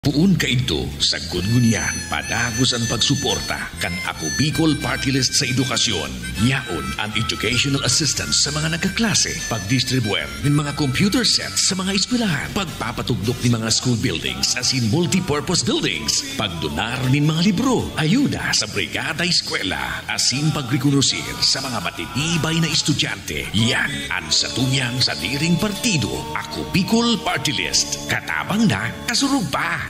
Puun kaidto sa gudgunyan padagos ang pagsuporta kan Ako Bicol Party List sa edukasyon. Yaon ang educational assistance sa mga nagkaklase, pagdistribuer ng mga computer sets sa mga eskwelahan, pagpapatugdok ng mga school buildings as in multi-purpose buildings, pagdonar ng mga libro, ayuda sa brigada eskwela, asin pagrekonosir sa mga matitibay na estudyante. Yan ang satunyang sa diring partido Ako Bicol Party List. Katabang na, kasurog pa.